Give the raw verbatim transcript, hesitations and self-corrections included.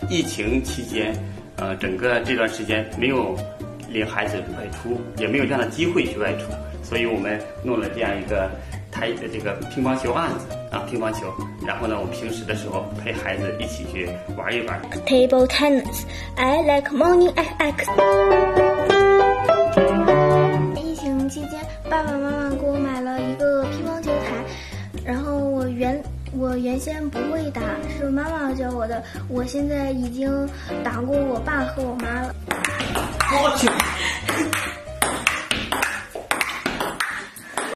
疫情期间，呃，整个这段时间没有领孩子外出，也没有这样的机会去外出，所以我们弄了这样一个台这个乒乓球案子啊，乒乓球。然后呢，我平时的时候陪孩子一起去玩一玩。 Table tennis, I like morning X X。疫情期间，爸爸妈妈给我买了一个乒乓球台，然后我原我原先不会打，是妈妈教我的。我现在已经打过我爸和我妈了。 好球！